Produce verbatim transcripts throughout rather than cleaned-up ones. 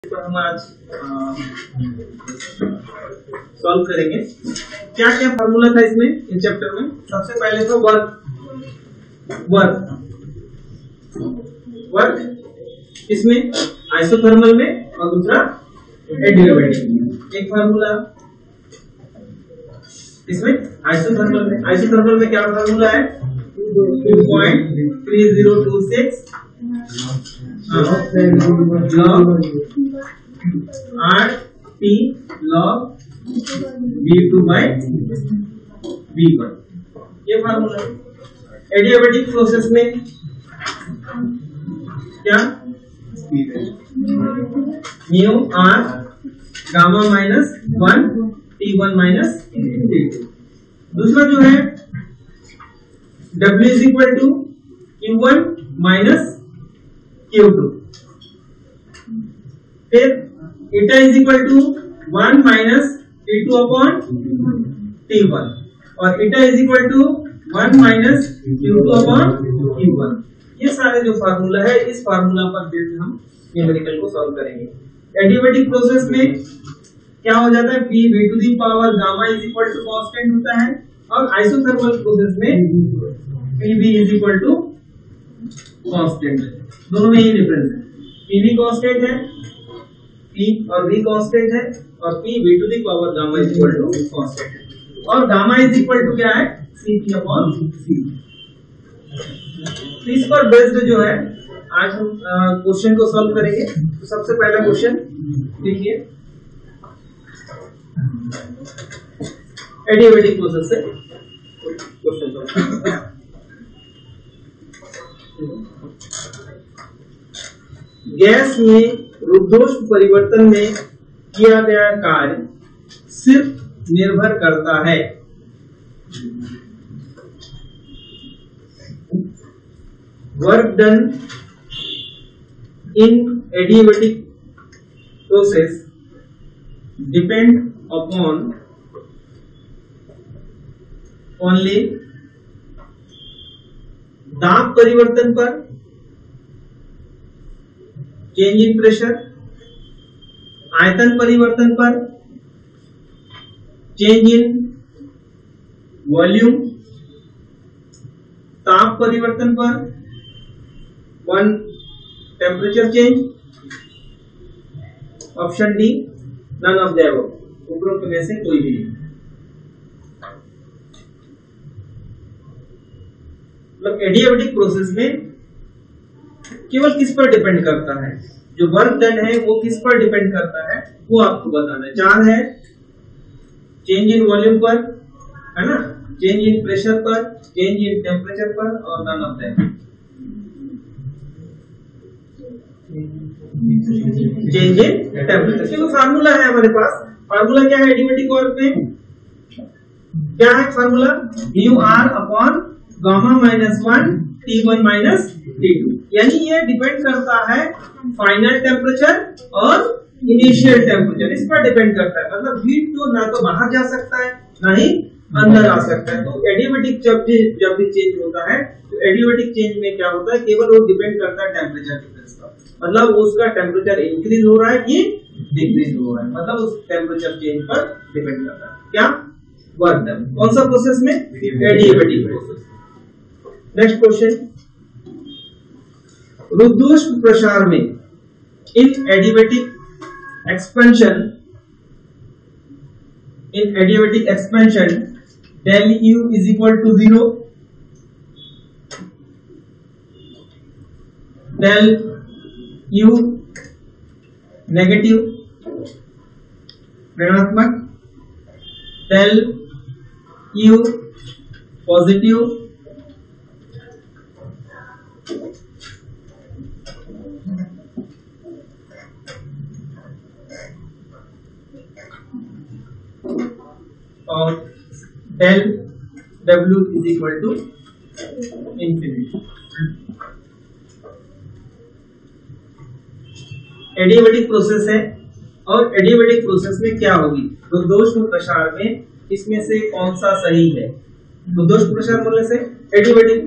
पर हम आज सॉल्व करेंगे। क्या क्या फार्मूला था इसमें, इन चैप्टर में? सबसे पहले तो वर्क वर्क वर्क इसमें आइसोथर्मल में, और दूसरा एडियाबैटिक। एक फार्मूला इसमें आइसोथर्मल में आइसोथर्मल में क्या फार्मूला है? Two point three zero two six R T log V two by V one, ये फार्मूला। एडियाबैटिक प्रोसेस में क्या? Mu R gamma minus one T one minus T two. दूसरा जो है W is equal to Q one minus Q two. फिर eta is equal to one minus T two upon T one, और eta is equal to one minus Q two upon Q one. ये सारे जो formula है, इस formula पर based हम numerical को सॉल्व करेंगे। एडियाबैटिक प्रोसेस में क्या हो जाता है? P v to the power gamma is equal to constant होता है, और आइसोथर्मल प्रोसेस में P v is equal to constant है। दोनों में ही डिफरेंस है। P v कांस्टेंट है, P और V कांस्टेंट है, और P v to the power gamma is equal to constant है, और गामा इज इक्वल टू क्या है? C P upon C। इस पर बेस्ड जो है आज हम क्वेश्चन को सॉल्व करेंगे। तो सबसे पहला क्वेश्चन देखिए, एडियाबैटिक प्रोसेस से क्वेश्चन सॉल्व। गैस में रुद्धोष्म परिवर्तन में किया गया कार्य सिर्फ निर्भर करता है work done in adiabatic process depend upon only दाब परिवर्तन पर, चेंज इन प्रेशर, आयतन परिवर्तन पर, चेंज इन वॉल्यूम, ताप परिवर्तन पर, one temperature change. Option D none of the above, उपरोक्त में से कोई भी नहीं। मतलब एडियाबैटिक प्रोसेस में केवल किस पर डिपेंड करता है? जो वर्क डन है वो किस पर डिपेंड करता है, वो आपको बताना है। चार है चेंज इन वॉल्यूम पर, है ना, चेंज इन प्रेशर पर, चेंज इन टेम्परेचर पर, और none of the above. Change in temperature, चलो फार्मूला है हमारे पास। फार्मूला क्या है एडियाबैटिक वर्क में? क्या है formula? Mu R upon gamma minus one T one minus T two. यानी ये डिपेंड करता है फाइनल टेम्परेचर और इनिशियल टेम्परेचर, इस पर डिपेंड करता है। मतलब हीट तो ना तो बाहर जा सकता है ना ही अंदर आ सकता है। तो एडियाबैटिक जब भी जब भी चेंज होता है, तो एडियाबैटिक चेंज में क्या होता है? केवल वो डिपेंड करता है टेम्परेचर डिफरेंस पर। मतलब उसका टेम्परेचर इंक्रीज हो रहा है कि डिक्रीज हो रहा है, मतलब उस टेम्परेचर चेंज पर डिपेंड करता है। क्या? Work done. कौन सा प्रोसेस में? Adiabatic process. नेक्स्ट क्वेश्चन, रुद्धोष्म प्रसार में in adiabatic expansion in adiabatic expansion del U is equal to zero, del U negative ऋणात्मक, डेल यू पॉजिटिव, और del W is equal to infinity. Adiabatic process है, और adiabatic process में क्या होगी? रुद्धोष्म प्रसार में इसमें से कौन सा सही है? रुद्धोष्म प्रसार बोलने से एडियाबैटिक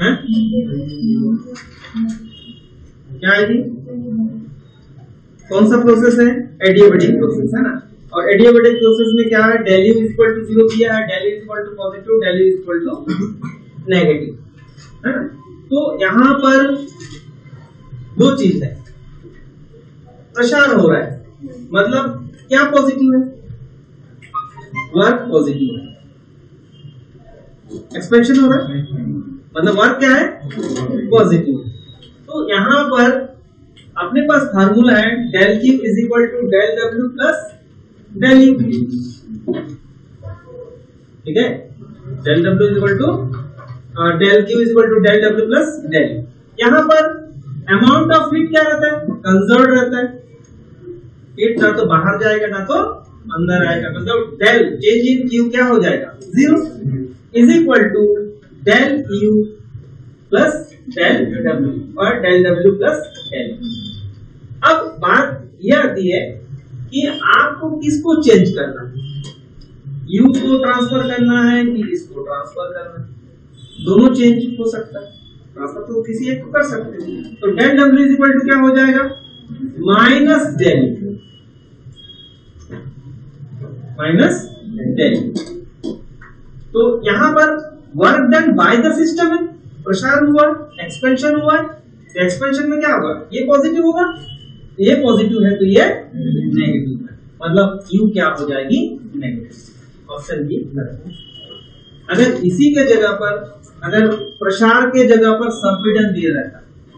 है क्या है? कौन सा प्रोसेस है? एडियाबेटिक प्रोसेस है ना। और एडियाबेटिक प्रोसेस में क्या है? Del U equal to zero दिया है, del U equal to positive, del U equal to negative, है ना। तो यहाँ पर दो चीज है, प्रसार हो रहा है, मतलब क्या पॉजिटिव है? वर्क पॉजिटिव है, एक्सपेंशन हो रहा है, मतलब वर्क क्या है? पॉजिटिव। तो यहाँ पर अपने पास फार्मूला है del Q is equal to del W plus del U, ठीक है। Del W is equal to del Q is equal to del W plus del. यहाँ पर अमाउंट ऑफ हीट क्या रहता है? कंजर्व रहता है। हीट ना तो बाहर जाएगा ना तो अंदर आएगा, मतलब डेल चेंज इन क्यू क्या हो जाएगा? Zero, is equal to del U plus del W और डेल डब्ल्यू प्लस डेल। अब बात यह आती है कि आपको किसको चेंज करना है, यू को ट्रांसफर करना है कि इसको ट्रांसफर करना है? दोनों चेंज हो सकता है, ट्रांसफर तो किसी एक को कर सकते हैं। तो del W is equal to क्या हो जाएगा? Minus del minus del. तो यहां पर work done by the system है, प्रसार हुआ, एक्सपेंशन हुआ। एक्सपेंशन में क्या होगा? ये पॉजिटिव होगा, ये पॉजिटिव है तो ये नेगेटिव है, मतलब यू क्या हो जाएगी? नेगेटिव। Option B. अगर इसी के जगह पर, अगर प्रसार के जगह पर संपीड़न दिया रहता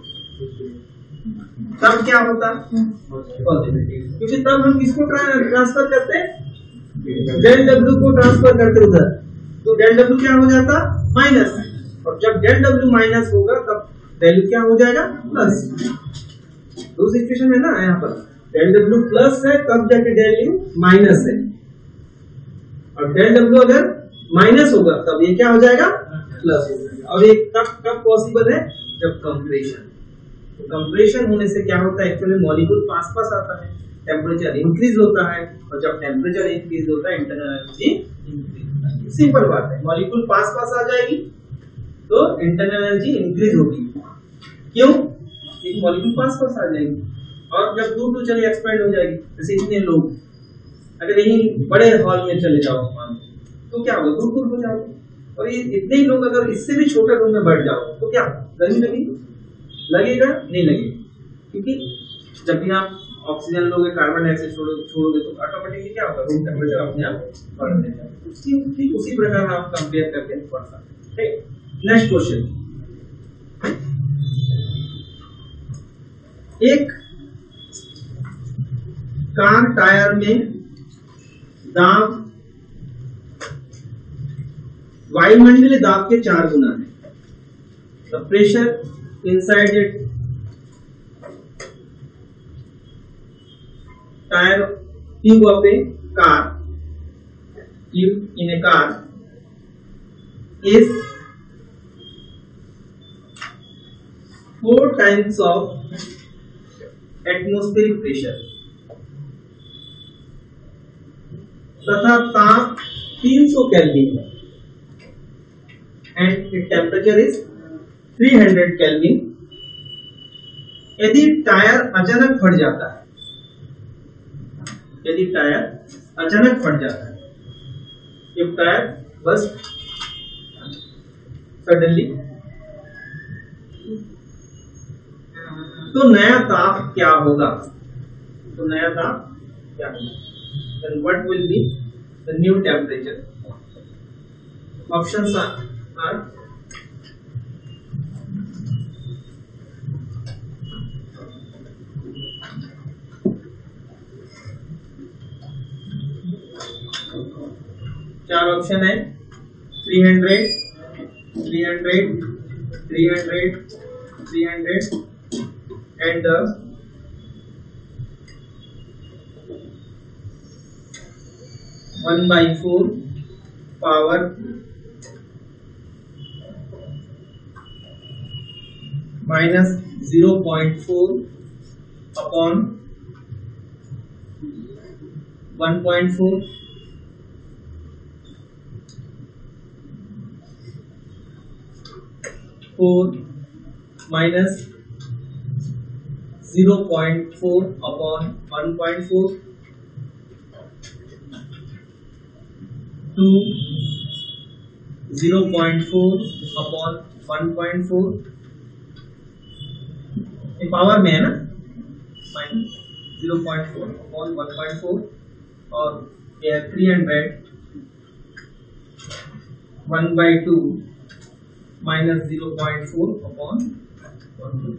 तब क्या होता? पॉजिटिव, क्योंकि तब हम किसको ट्रांसफर करते? डेल डब्ल्यू को ट्रांसफर करते उधर, तो डेल डब्ल्यू क्या हो जाता? माइनस। और जब डेल डब्ल्यू माइनस होगा तब डेल क्या हो जाएगा? प्लस। दो सिचुएशन है ना यहाँ पर, डेल डब्ल्यू प्लस है तब जाके डेल यू माइनस है, और डेल डब्ल्यू अगर माइनस होगा तब ये क्या हो जाएगा? प्लस हो जाएगा। और ये कब कब पॉसिबल है? जब कंप्रेशन। तो कंप्रेशन होने से क्या होता है? एक्चुअली मॉलिक्यूल पास पास आता है, टेम्परेचर इंक्रीज होता है, और जब टेम्परेचर इंक्रीज होता है इंटरनल एनर्जी इंक्रीज होता है। सिंपल बात है, मॉलिक्यूल पास पास आ जाएगी तो इंटरनल एनर्जी इंक्रीज होगी। क्यों? क्योंकि मॉलिक्यूल पास पास आ जाएगी, और जब दूर दूर चले एक्सपेंड हो जाएगी। जैसे इतने लोग अगर यही बड़े हॉल में चले जाओ तो क्या होगा? दूर दूर हो जाओगे, और ये इतने ही लोग अगर इससे भी छोटे रूम में बैठ जाओ तो क्या गर्मी लगेगी? लगेगा? नहीं लगेगा, क्योंकि जब भी आप ऑक्सीजन लोगे, कार्बन डाइऑक्साइड छोड़ोगे तो ऑटोमेटिकली क्या होगा? रूम टेम्परेचर अपने आप बढ़ जाएगा। उसी ठीक उसी प्रकार आप कंपेयर करके पढ़ सकते हैं। नेक्स्ट क्वेश्चन, एक कार टायर में दाब वायुमंडलीय दाब के चार गुना है। The pressure inside it tyre tube of a car tube in a car is four times of atmospheric pressure, तथा ताप तीन सौ केल्विन है, एंड इट टेम्परेचर इज तीन सौ केल्विन। यदि टायर अचानक फट जाता है, यदि टायर अचानक फट जाता है, इफ टायर बस सडनली, तो नया ताप क्या होगा? तो नया ताप क्या होगा? Then what will be the new temperature? Options are, are चार ऑप्शन है, तीन सौ, तीन सौ, तीन सौ, तीन सौ and the one by four power minus zero point four upon one point four four minus zero point four upon one point four two zero point four upon one point four, ये power में है ना, minus zero point four upon one point four, और ये three hundred one by two minus zero point four upon one.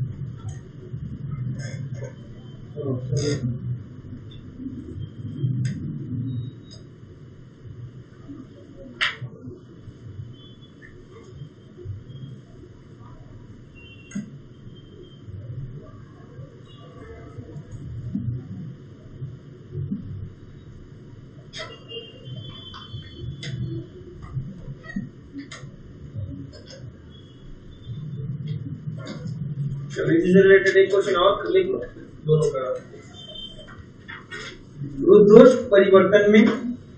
से related एक question और लिख लो दोनों का। रुद्धोष्म परिवर्तन में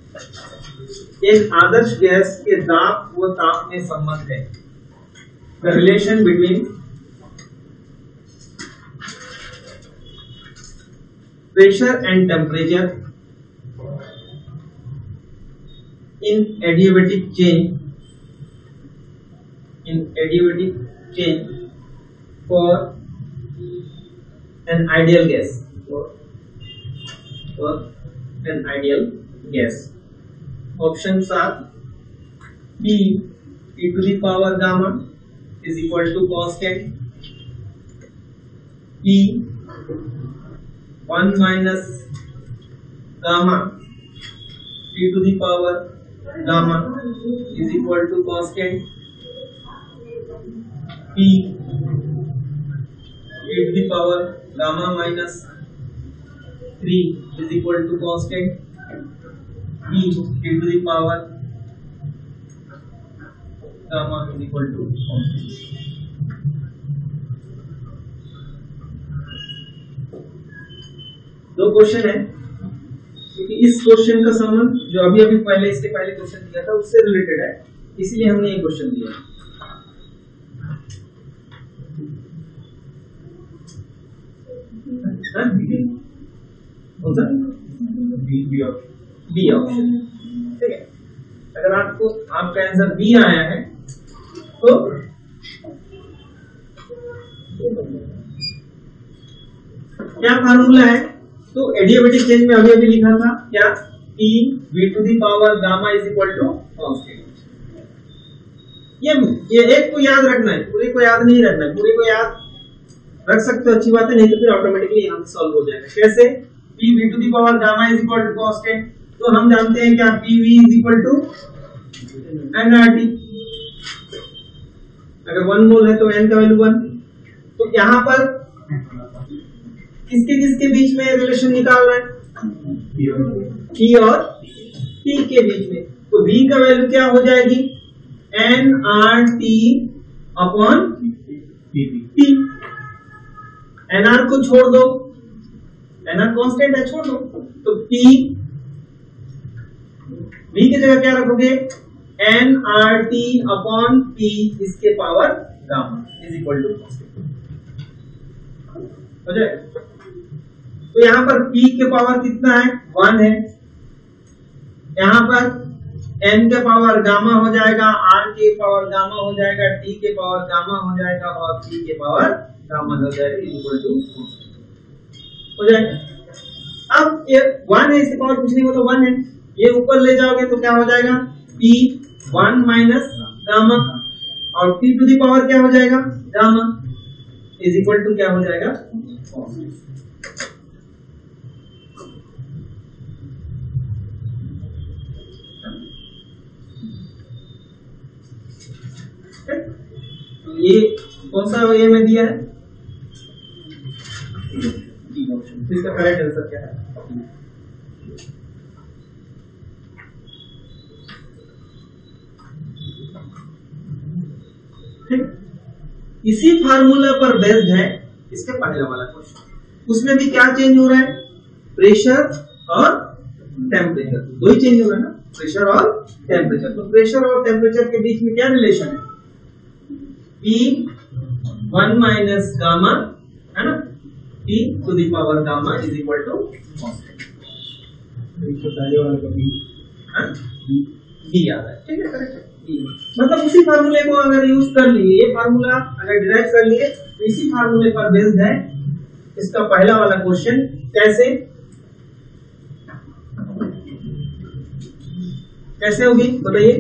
एक आदर्श गैस के दाब व ताप में संबंध है। The relation between pressure and temperature in adiabatic chain in adiabatic chain for an ideal gas for, for an ideal gas. Options are P e to the power gamma is equal to constant, P one minus gamma e to the power gamma is equal to constant, P e to the power gamma minus three is equal to constant, P e to the power gamma is equal to constant. दो question है, क्योंकि इस question का संबंध जो अभी अभी पहले इसके पहले क्वेश्चन दिया था उससे रिलेटेड है, इसलिए हमने ये क्वेश्चन दिया। बी ऑप्शन, ठीक है। अगर आपको आपका आंसर बी आया है तो क्या फार्मूला है? तो एडियाबैटिक चेन में अभी अभी लिखा था क्या, P v to the power gamma is equal to constant. ये ये एक को याद रखना है, पूरे को याद नहीं रखना है। पूरे को याद रख सकते हो, अच्छी बात है, नहीं तो फिर ऑटोमेटिकली यहाँ सॉल्व हो जाएगा। कैसे? P v to the power gamma is equal to constant, तो हम जानते हैं क्या, P v is equal to N R T। अगर वन मोल है तो N का वैल्यू वन। तो यहाँ पर किसके किसके बीच में रिलेशन निकालना है? P और T के बीच में। तो V का वैल्यू क्या हो जाएगी? N R T upon T। N R को छोड़ दो, N R कांस्टेंट है, छोड़ दो। तो P V की जगह क्या रखोगे? N R T upon P इसके power gamma is equal to constant हो जाए। तो यहाँ पर P के पावर कितना है? वन है। यहाँ पर N के पावर गामा हो जाएगा, R के पावर गामा हो जाएगा, T के पावर गामा हो जाएगा और P के पावर गामा हो जाएगा इक्वल टू हो जाएगा। अब ये वन है, इसके पावर कुछ नहीं होता, वन है। ये ऊपर ले जाओगे तो क्या हो जाएगा? P वन माइनस गामा और T टू दी पावर क्या हो जाएगा? गामा इज इक्वल टू क्या हो जाएगा? तो ये कौन सा ये में दिया है? इसका करेक्ट आंसर क्या है? इसी फार्मूला पर बेस्ड है इसके पहले वाला क्वेश्चन। उसमें भी क्या चेंज हो रहा है? प्रेशर और टेम्परेचर, दो ही चेंज हो रहा है ना, प्रेशर और टेम्परेचर। तो प्रेशर और टेम्परेचर के बीच में क्या रिलेशन है? P वन माइनस गामा है ना, P to the power gamma is equal to B आ रहा है, ठीक है, करेक्ट है। मतलब उसी फार्मूले को अगर यूज कर लिए, ये फार्मूला अगर डिराइव कर लिए, तो इसी फार्मूले पर बेस्ड है इसका पहला वाला क्वेश्चन। कैसे कैसे होगी बताइए?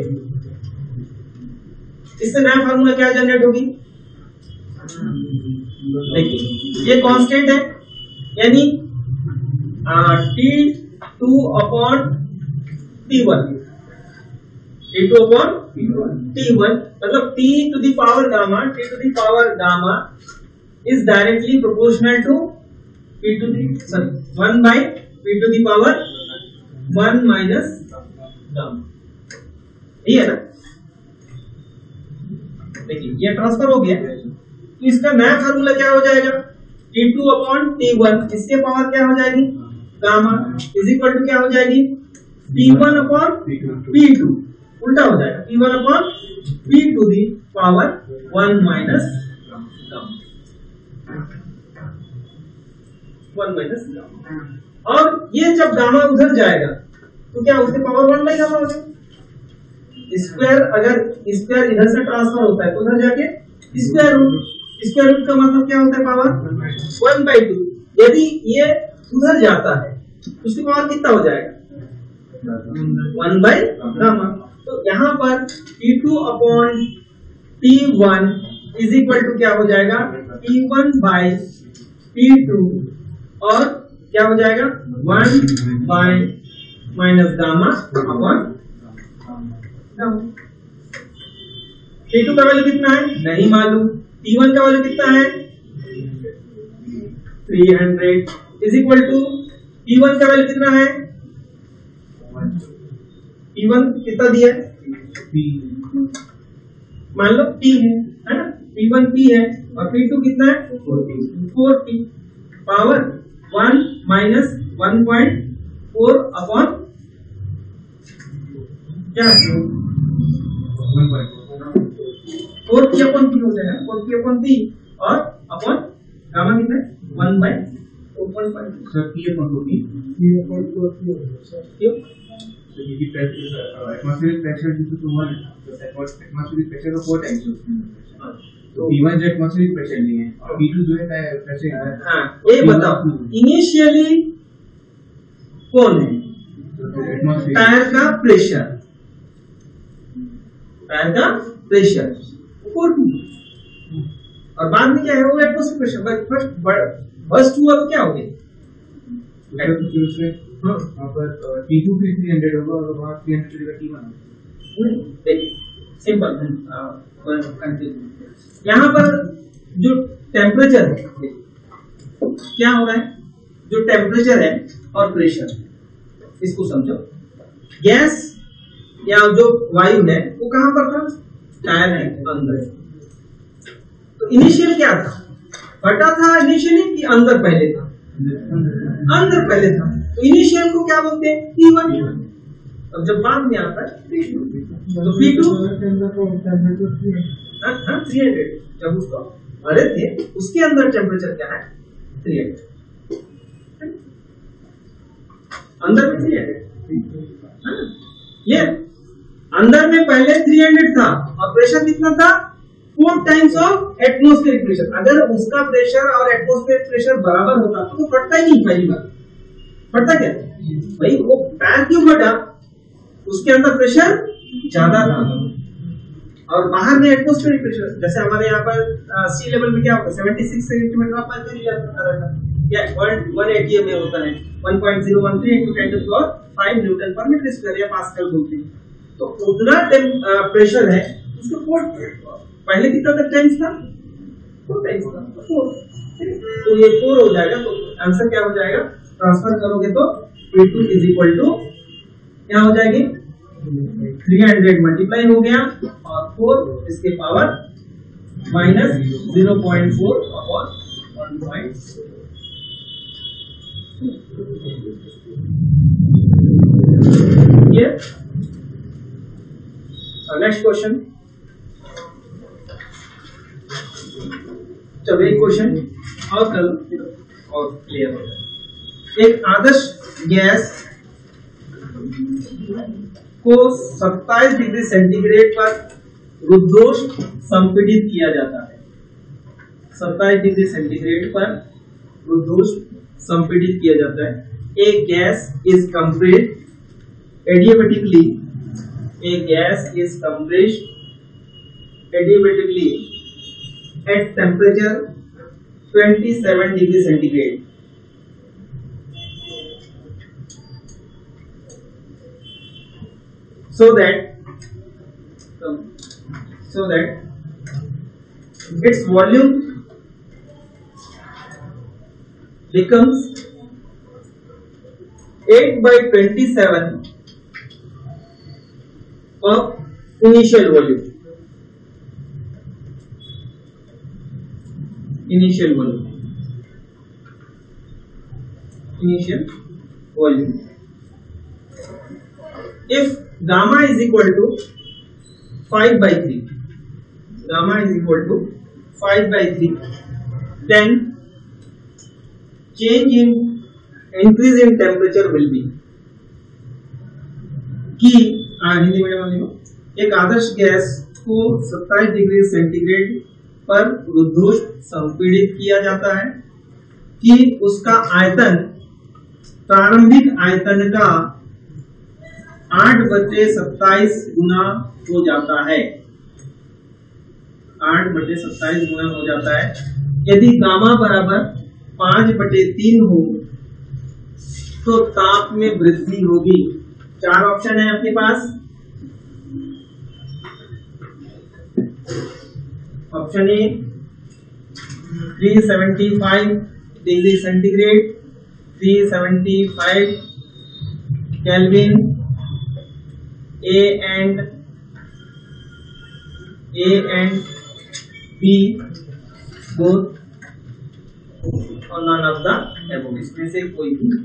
इससे नया फार्मूला क्या जनरेट होगी? देखिए ये कांस्टेंट है, यानी T two upon T one, T two upon T one, मतलब T to the power gamma, T to the power gamma is directly proportional to P to the sorry one by P to the power one minus gamma, ये है ना। देखिए ये transfer हो गया, तो इसका नया फार्मूला क्या हो जाएगा? T two upon T one, इसके पावर क्या हो जाएगी? गामा इज इक्वल टू क्या हो जाएगी? T one upon P two, उल्टा हो जाएगा, T one upon P to the power one minus gamma, one minus gamma. और ये जब गामा उधर जाएगा तो क्या उसके पावर वन बाई गामा हो जाएगा। स्क्वायर अगर स्क्वायर इधर से ट्रांसफर होता है तो उधर जाके स्क्वायर रूट, स्क्वायर रूट का मतलब क्या होता है? Power one by two. यदि ये उधर जाता है तो उसकी पावर कितना हो जाएगा? One by gamma. तो यहाँ पर T two upon T one is equal to क्या हो जाएगा? T one by T two, और क्या हो जाएगा? One by minus gamma upon T two का वैल्यू कितना है नहीं मालूम, टी वन का वैल्यू कितना है? Three hundred is equal to T one का वैल्यू कितना है? टी वन कितना दिया है? मान लो टी है, है ना, टी वन टी है, और पी टू कितना है? Four T, power one minus one point four upon क्या है? फोर पी अपॉन पी हो जाएगा, फोर पी अपॉन पी, और अपॉन गामा कितना है? One by four point five. Sir P upon four P, P upon four P हो जाएगा क्यों? क्योंकि atmospheric pressure is to one, तो एटमॉस्फेरिक प्रेशर का फोर टाइम्स होता है, तो पी वन जो एटमॉस्फेरिक प्रेशर नहीं है, और पी टू जो है प्रेशर है। हां ये बताओ इनिशियली कौन है? टायर का प्रेशर, टायर का प्रेशर फोर पी, और बाद में क्या है? वो एटमॉस्फेरिक प्रेशर। फर्स्ट बर्स्ट हुआ तो क्या हो गया? हाँ वहाँ पर टी टू फिर थ्री हंड्रेड होगा, और वहाँ थ्री हंड्रेड का टी वन। देखिए सिंपल, यहाँ पर जो टेम्परेचर है क्या हो रहा है? जो टेम्परेचर है और प्रेशर, इसको समझो। गैस या जो वायु है वो कहां पर था? टायर है अंदर। तो इनिशियल क्या था? फटा था इनिशियली कि अंदर पहले था? अंदर पहले था। तो इनिशियल को क्या बोलते हैं? T one. अब जब बाद में आता है पी टू, तो पी टू थ्री हंड्रेड, जब उसको भरे थे उसके अंदर टेम्परेचर क्या है? थ्री हंड्रेड, अंदर में थ्री हंड्रेड। ये अंदर में पहले थ्री हंड्रेड था, और प्रेशर कितना था? Four times of atmospheric pressure. अगर उसका प्रेशर और एटमॉस्फेरिक प्रेशर बराबर होता तो फटता ही नहीं। पहली बार फटता क्या भाई? वो टायर क्यों फटा? उसके अंदर प्रेशर ज्यादा था, और बाहर में एटमॉस्फेरिक प्रेशर। जैसे हमारे यहाँ पर सी लेवल में क्या होता है? Seventy six centimetre of mercury रहता है, या वन एटी में होता है one point zero one three into ten to the power five newton per metre square, या पास्कल बोलते हैं। तो उतना प्रेशर है उसको फोर, पहले कितना तक टाइम्स था? फोर टाइम्स था, फोर। तो ये फोर हो जाएगा। तो आंसर क्या हो जाएगा? ट्रांसफर करोगे तो P two is equal to क्या हो जाएगी? थ्री हंड्रेड मल्टीप्लाई हो गया, और फोर इसके power minus zero point four upon one point. ये नेक्स्ट क्वेश्चन, चलो एक क्वेश्चन और कर लो और क्लियर हो जाए। एक आदर्श गैस को सत्ताईस डिग्री सेंटीग्रेड पर रुद्धोष्म संपीड़ित किया जाता है। सत्ताईस डिग्री सेंटीग्रेड पर रुद्धोष्म संपीड़ित किया जाता है। एक gas is compressed adiabatically a gas is compressed adiabatically at temperature twenty-seven degree centigrade. So that so that its volume becomes eight by twenty-seven of initial volume. Initial volume. Initial volume. If gamma is equal to five by three, gamma is equal to five by three, then change in increase in temperature will be कि Hindi medium में एक आदर्श gas को सत्ताईस degree centigrade पर रुद्धोष्म संपीड़ित किया जाता है कि उसका आयतन प्रारंभिक आयतन का आठ बटे सत्ताईस गुना हो जाता है। आठ बटे सत्ताईस गुना हो जाता है। यदि गामा बराबर पांच बटे तीन हो तो ताप में वृद्धि होगी। चार ऑप्शन है आपके पास। ऑप्शन ए तीन सौ पचहत्तर डिग्री सेंटीग्रेड, तीन सौ पचहत्तर kelvin, A and A and B both और नॉन ऑफ द अबव। इसमें से कोई भी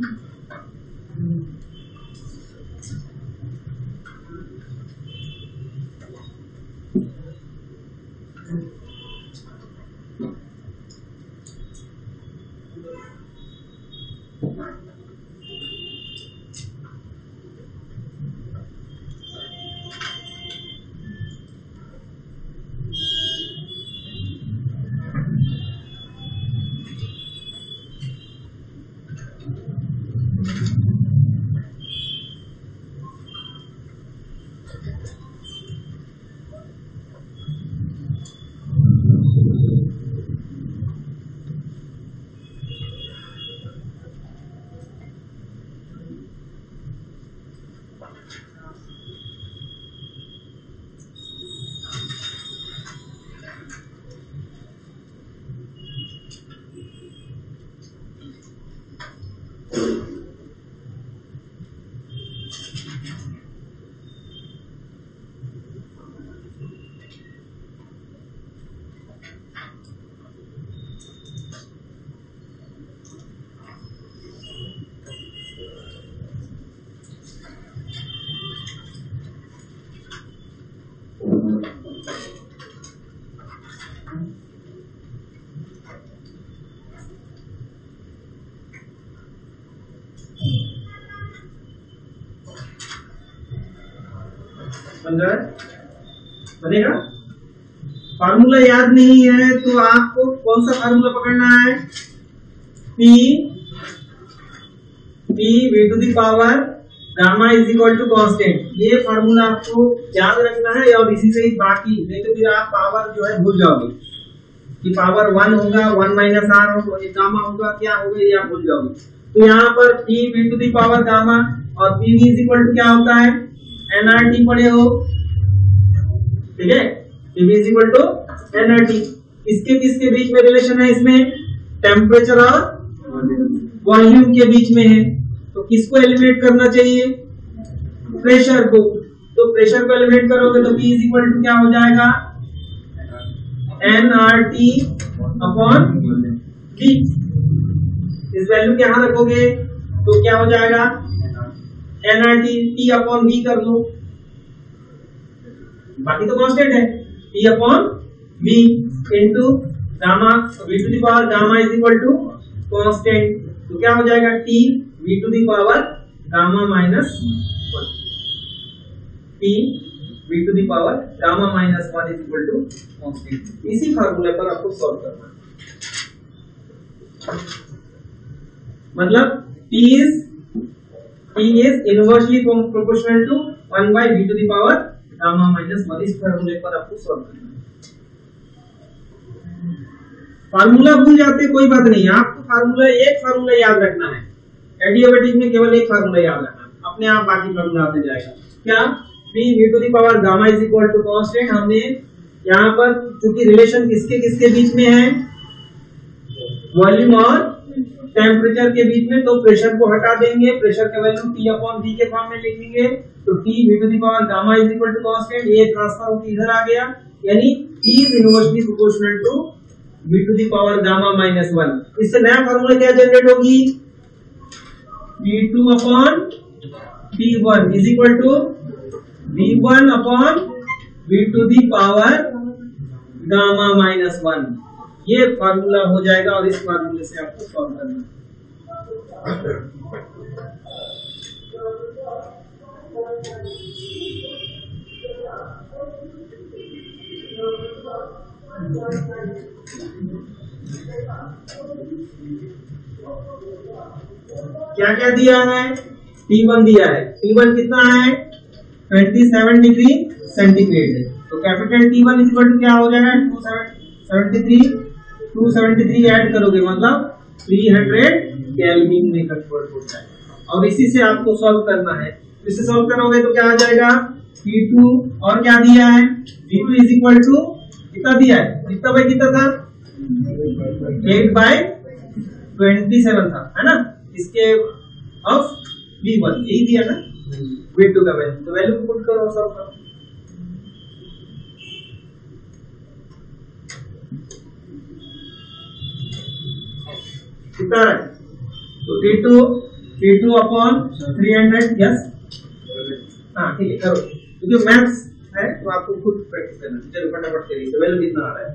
बनेगा। फार्मूला याद नहीं है तो आपको कौन सा फार्मूला पकड़ना है? P P V to the power gamma is equal to constant. ये फार्मूला आपको याद रखना है और इसी से ही बाकी, नहीं तो फिर आप पावर जो है भूल जाओगे कि पावर वन होगा, वन माइनस आर होगा, ये गामा होगा, क्या होगा ये आप भूल जाओगे। तो यहाँ पर P V to the power gamma और P V is equal to क्या होता है? एन आर टी पढ़े हो, ठीक है। P V is equal to N R T. इसके किसके बीच में रिलेशन है? इसमें टेम्परेचर और वॉल्यूम के बीच में है। तो किसको एलिमिनेट करना चाहिए? प्रेशर को। तो प्रेशर को एलिमिनेट करोगे तो P इज इक्वल टू क्या हो जाएगा? N R T upon V। इस वैल्यू के यहां रखोगे तो क्या हो जाएगा? N R T T upon V कर लो, बाकी तो कांस्टेंट है। T upon V into gamma v to the power gamma is equal to constant, तो क्या हो जाएगा t v to the power gamma minus one, t v to the power gamma minus one is equal to constant. इसी फार्मूले पर आपको solve करना है, मतलब t is t is inversely proportional to one by v to the power gamma minus one. इस फार्मूले पर आपको सॉल्व करना है। फार्मूला भूल जाते कोई बात नहीं, आपको फार्मूला एक फार्मूला याद रखना है, एडियाबेटिक में केवल एक फार्मूला याद रखना है, अपने आप बाकी फार्मूला आते जाएगा। क्या p v to the power gamma is equal to constant, हमने यहाँ पर चूंकि रिलेशन किसके किसके बीच में है, वॉल्यूम और टेम्परेचर के बीच में, तो प्रेशर को हटा देंगे, प्रेशर का वैल्यू T अपॉन V के फॉर्म में लिखेंगे, तो T v to the power gamma is equal to constant, ये ट्रांसफर होकर इधर आ गया, यानी T is inversely proportional to v to the power gamma minus one. इससे नया फार्मूला क्या जनरेट होगी, v two upon v one is equal to v one upon v to the power gamma minus one. ये formula हो जाएगा और इस फार्मूले से आपको सॉल्व करना है। क्या क्या दिया है, T वन दिया है, T वन कितना है सत्ताईस डिग्री सेंटीग्रेड है, तो capital T one is equal to क्या हो जाएगा two seventy three, two seventy three add करोगे मतलब तीन सौ केल्विन में कन्वर्ट हो जाएगा। और इसी से आपको सॉल्व करना है, इसे सॉल्व करोगे तो क्या आ जाएगा P टू और क्या दिया है V two is equal to कितना दिया है, कितना बाई कितना था एट बाई ट्वेंटी सेवन था, है ना, इसके ऑफ V वन यही दिया ना V टू का वैल्यू, तो वैल्यू पुट करो और सॉल्व करो। कितना है, तो T two T two upon three hundred, yes हाँ ठीक है करो, क्योंकि मैथ्स है तो आपको खुद प्रैक्टिस करना है। चलो फटाफट करिए, तो वैल्यू कितना आ रहा है,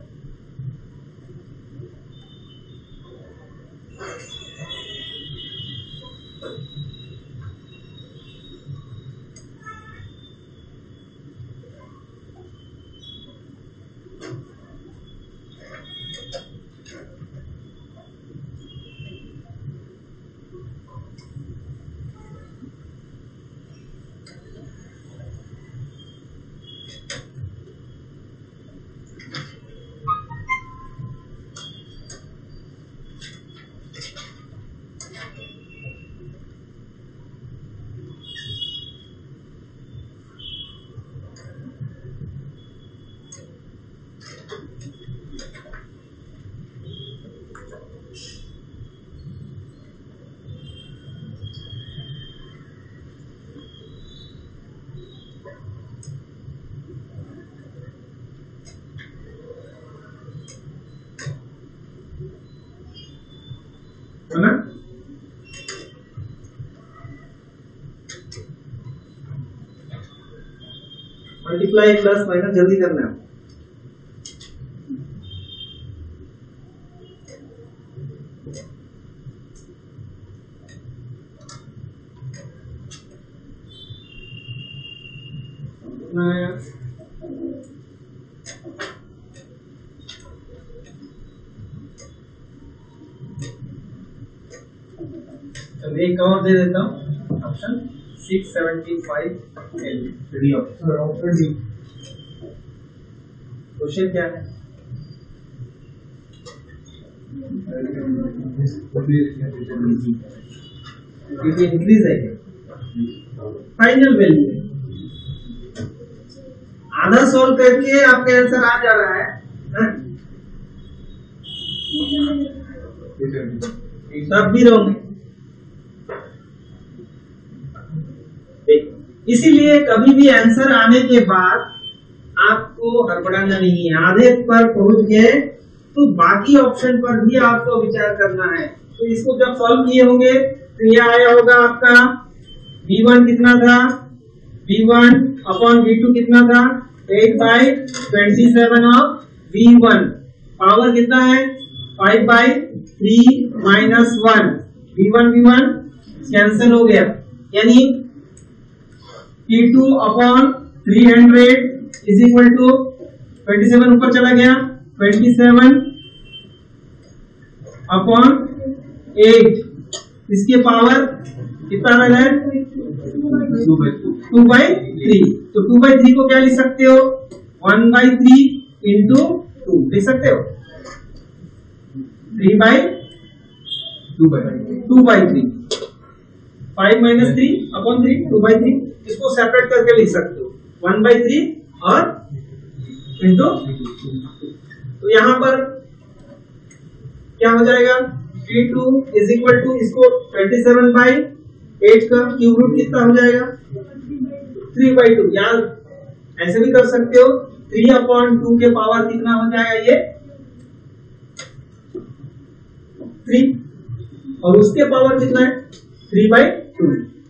है ना, मल्टीप्लाई प्लस माइनस जल्दी करना है। एक और दे देता हूँ option six seventy five L three option D. Question क्या है, इंक्रीज है फाइनल वैल्यू आधा सोल्व करके आपका आंसर आ जा रहा है, तब भी रहोगे। इसीलिए कभी भी आंसर आने के बाद आपको हड़बड़ाना नहीं है, आधे पर पहुंच गए तो बाकी ऑप्शन पर भी आपको विचार करना है। तो इसको जब सॉल्व किए होंगे तो यह आया होगा आपका V वन कितना था, V one upon V two कितना था eight by twenty seven of V one, power कितना है five by three minus one, V one V one cancel हो गया, यानी T two upon three hundred is equal to twenty seven ऊपर चला गया, ट्वेंटी सेवन अपॉन एट, इसके power कितना आ रहा है टू बाई थ्री, तो टू बाई थ्री को क्या लिख सकते हो one by three into two लिख सकते हो, three by two by two by three, five minus three upon three, two by three, इसको सेपरेट करके लिख सकते हो वन बाई थ्री और इंटू, तो यहां पर क्या हो जाएगा T two is equal to इसको ट्वेंटी सेवन बाई एट का क्यूब रूट कितना हो जाएगा थ्री बाई टू, यहाँ ऐसे भी कर सकते हो थ्री अपॉन टू के पावर कितना हो जाएगा ये थ्री, और उसके पावर कितना है three by two,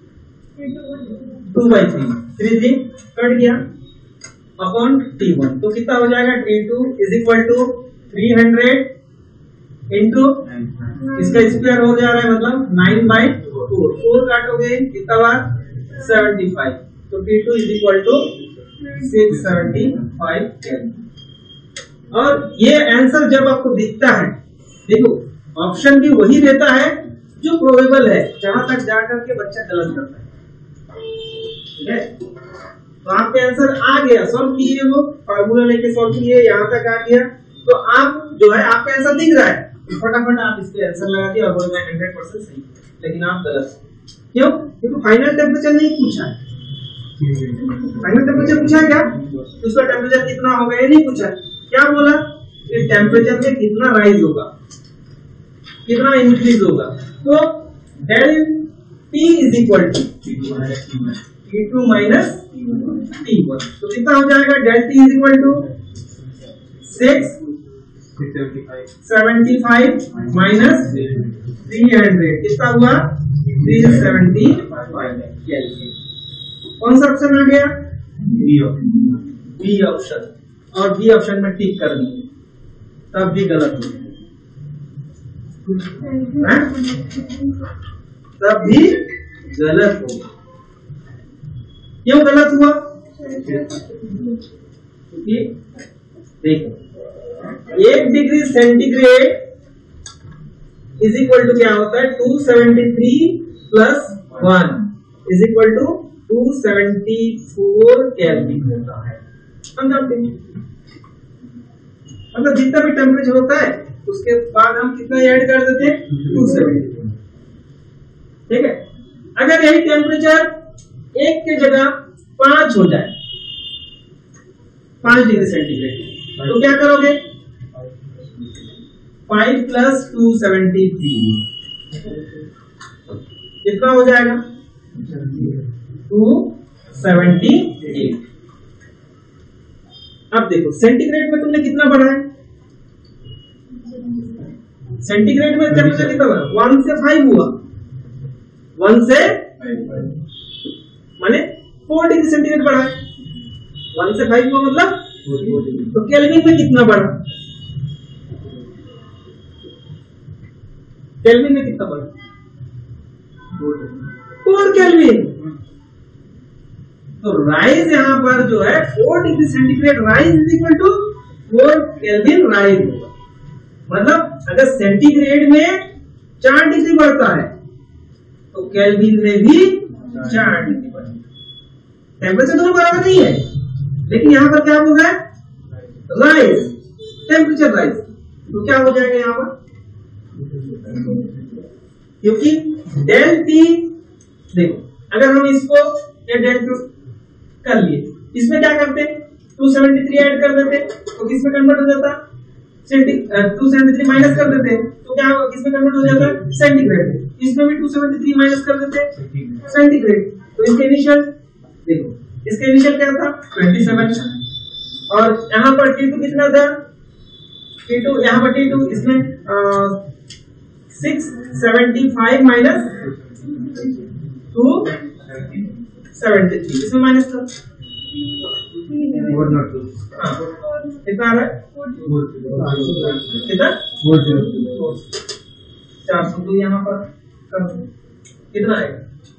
two by three, three three cut गया अपॉन टी वन, तो कितना हो जाएगा T two is equal to three hundred into इसका स्क्वायर हो जा रहा है मतलब नाइन बाई फोर, फोर काटोगे कितना बार सेवेंटी फाइव, तो T two is equal to six seventy five kelvin. और ये आंसर जब आपको दिखता है, देखो ऑप्शन भी वही देता है जो प्रोबेबल है, जहां तक जाकर के बच्चा गलत करता है, ठीक है। तो आपके आंसर आ गया, सॉल्व कीजिए, वो फार्मूला लेके सॉल्व कीजिए, यहाँ तक आ गया, तो आप जो है आपका आंसर दिख रहा है, फटाफट आप इसके आंसर लगा दिए और बोल रहे हंड्रेड परसेंट सही, लेकिन आप गलत। क्यों? क्योंकि फाइनल टेम्परेचर नहीं पूछा है, फाइनल टेम्परेचर पूछा है क्या, तो उसका टेम्परेचर कितना होगा ये नहीं पूछा है, क्या बोला कि टेम्परेचर में कितना राइज होगा, कितना इंक्रीज होगा, तो del T is equal to T two minus T one, तो कितना हो जाएगा del T is equal to six seventy five minus three hundred, कितना हुआ थ्री सेवेंटी फाइव केल्विन। कौन सा ऑप्शन आ गया बी ऑप्शन, और बी ऑप्शन में टिक कर दिए, तब भी गलत हो, तब भी गलत होगा। क्यों गलत हुआ? क्योंकि देखो एक degree centigrade is equal to क्या होता है two seventy three plus one is equal to two seventy four kelvin होता है, हम जानते हैं। मतलब जितना भी टेम्परेचर होता है उसके बाद हम कितना ऐड कर देते हैं टू सेवेंटी, ठीक है। अगर यही टेम्परेचर एक के जगह पांच हो जाए, पांच डिग्री सेंटीग्रेड, तो क्या करोगे five plus two seventy three कितना हो जाएगा टू सेवेंटी एट। अब देखो सेंटीग्रेड में तुमने कितना बढ़ा है, सेंटीग्रेड में टेम्परेचर कितना बढ़ा, वन से फाइव हुआ, वन से माने फोर डिग्री सेंटीग्रेड बढ़ा है, वन से फाइव हुआ मतलब, तो केल्विन में कितना बढ़ा, केल्विन में कितना बढ़ा फोर केल्विन, तो राइज यहां पर जो है four degree centigrade rise is equal to four kelvin rise होगा। मतलब अगर सेंटीग्रेड में चार डिग्री बढ़ता है तो केल्विन में भी चार डिग्री बढ़ेगा। टेम्परेचर दोनों बराबर नहीं है, लेकिन यहां पर क्या हो रहा है राइज, टेम्परेचर राइज, तो क्या हो जाएगा यहां पर, क्योंकि डेल टी देखो अगर हम इसको ये डेल टू कर लिए, इसमें क्या करते टू सेवेंटी थ्री ऐड कर देते तो किसमें कन्वर्ट हो जाता, टू सेवेंटी थ्री माइनस कर देते तो क्या किसमें कन्वर्ट हो जाता सेंटीग्रेड, इसमें भी टू सेवेंटी थ्री माइनस कर देते सेंटीग्रेड, तो इसके इनिशियल देखो, इसके इनिशियल क्या था ट्वेंटी सेवन, और यहाँ पर टी टू कितना था, टी टू यहाँ पर टी टू इसमें six seventy five minus two seventy three, इसमें माइनस था कितना आ रहा है कितना चार सौ तो यहाँ पर कर कितना है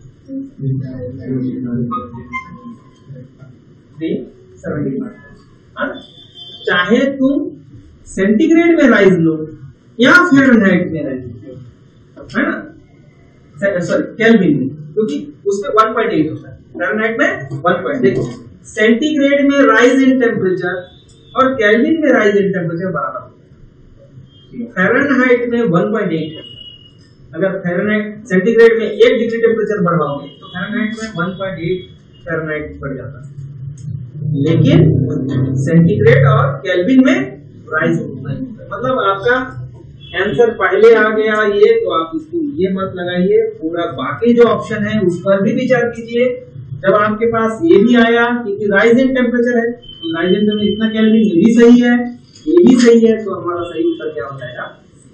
चाहे तुम सेंटीग्रेड में राइज लो या फ़ारेनहाइट में राइज लो, है ना, सॉरी केल्विन में, क्योंकि उसमें वन पॉइंट एट होता है, फ़ारेनहाइट में वन पॉइंट। देखो सेंटीग्रेड में राइज इन टेम्परेचर और केल्विन में राइज इन टेम्परेचर बराबर होता है। फ़ारेनहाइट में वन पॉइंट एट है, अगर फ़ारेनहाइट सेंटीग्रेड में एक डिग्री टेम्परेचर बढ़ाओगे तो फ़ारेनहाइट में वन पॉइंट एट फ़ारेनहाइट बढ़ जाता है, लेकिन सेंटीग्रेड और केल्विन में राइज नहीं होता है। मतलब आपका आंसर पहले आ गया ये, तो आप इसको ये मत लगाइए, पूरा बाकी जो ऑप्शन है उस पर भी विचार कीजिए। जब आपके पास ये भी आया क्योंकि राइज इन टेम्परेचर है, तो राइज इन टेम्परेचर इतना केल्विन, ये भी सही है, ये भी सही है, तो हमारा सही उत्तर क्या हो जाएगा?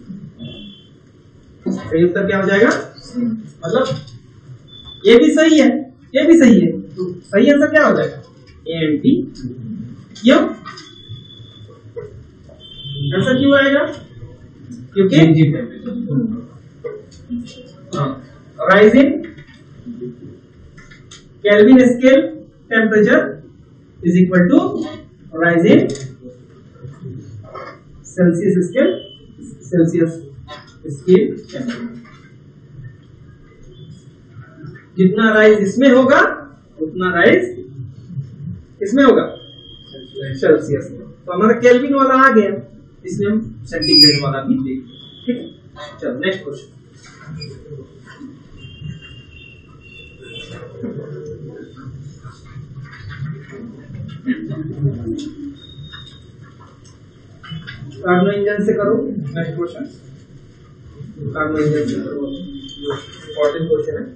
सही उत्तर क्या हो जाएगा? मतलब ये भी सही है, ये भी सही है, तो सही आंसर क्या हो जाएगा? A and T. क्यों ऐसा क्यों आएगा? क्योंकि rise in kelvin scale temperature is equal to rise in Celsius scale Celsius scale temperature. जितना राइज इसमें होगा उतना राइज इसमें होगा सेल्सियस। तो हमारा केल्विन वाला आ गया, इसमें हम सेंटीग्रेड वाला भी देखेंगे। ठीक है, चलो नेक्स्ट क्वेश्चन। कार्नो इंजन से करो नेक्स्ट क्वेश्चन। कार्नो इंजन से करो, इंपॉर्टेंट क्वेश्चन है।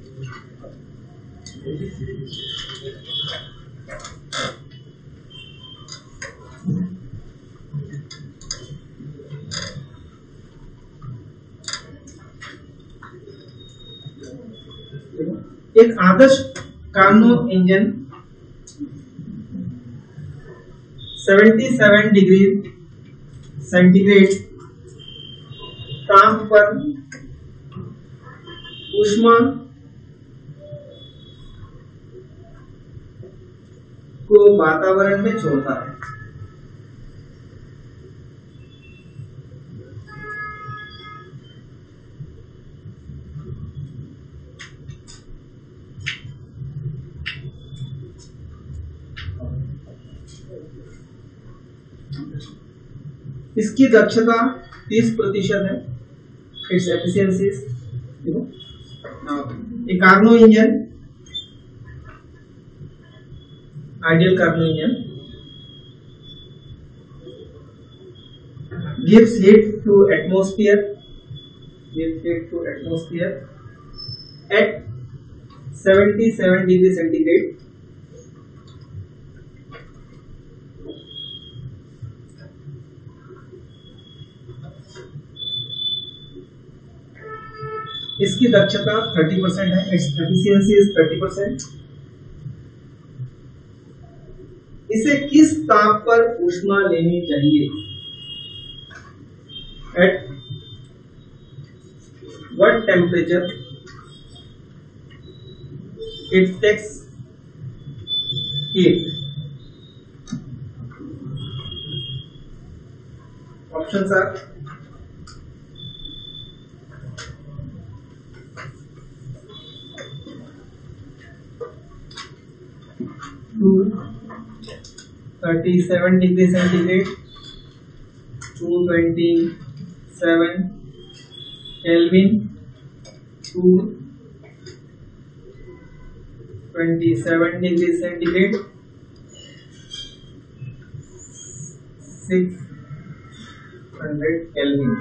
एक आदर्श कार्नो इंजन सतहत्तर डिग्री सेंटीग्रेड ताप पर ऊष्मा को वातावरण में छोड़ता है। इसकी दक्षता तीस प्रतिशत है, its efficiency you know. A Carnot engine, ideal Carnot engine gives heat to atmosphere gives heat to atmosphere at seventy-seven degree centigrade इसकी दक्षता तीस परसेंट है, इट्स एफिशिएंसी इज तीस परसेंट। इसे किस ताप पर ऊष्मा लेनी चाहिए? At what temperature it takes heat? Options are thirty-seven degree centigrade, two twenty-seven Kelvin, two twenty-seven degree centigrade, six hundred Kelvin.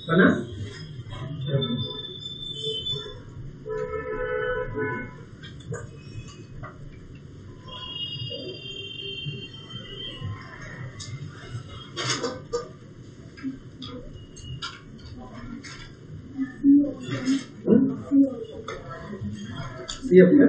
बना। सी अपना